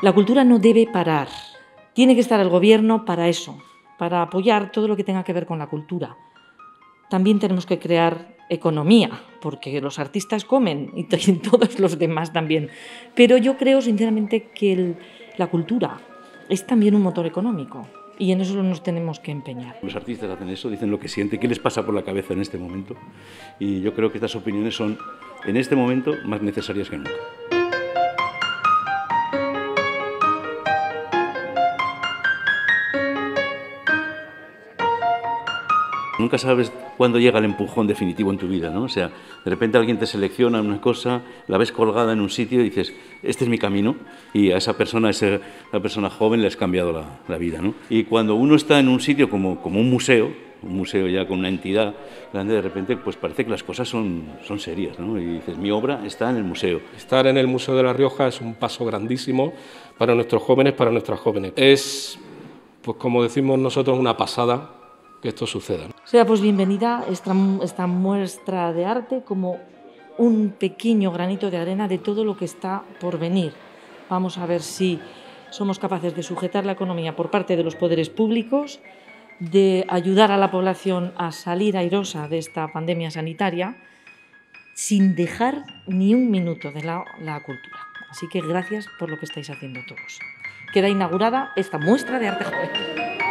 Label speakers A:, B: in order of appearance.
A: La cultura no debe parar. Tiene que estar el Gobierno para eso, para apoyar todo lo que tenga que ver con la cultura. También tenemos que crear economía, porque los artistas comen y todos los demás también. Pero yo creo sinceramente que la cultura es también un motor económico y en eso nos tenemos que empeñar.
B: Los artistas hacen eso, dicen lo que sienten, qué les pasa por la cabeza en este momento, y yo creo que estas opiniones son en este momento más necesarias que nunca. Nunca sabes cuándo llega el empujón definitivo en tu vida, ¿no? O sea, de repente alguien te selecciona una cosa, la ves colgada en un sitio y dices, este es mi camino, y a esa persona joven le has cambiado la vida, ¿no? Y cuando uno está en un sitio como un museo ya con una entidad grande, de repente pues parece que las cosas son serias, ¿no? Y dices, mi obra está en el museo.
C: Estar en el Museo de La Rioja es un paso grandísimo para nuestros jóvenes, para nuestras jóvenes. Es, pues como decimos nosotros, una pasada que esto suceda.
A: Sea pues bienvenida esta muestra de arte como un pequeño granito de arena de todo lo que está por venir. Vamos a ver si somos capaces de sujetar la economía por parte de los poderes públicos, de ayudar a la población a salir airosa de esta pandemia sanitaria, sin dejar ni un minuto de lado la cultura. Así que gracias por lo que estáis haciendo todos. Queda inaugurada esta muestra de arte joven.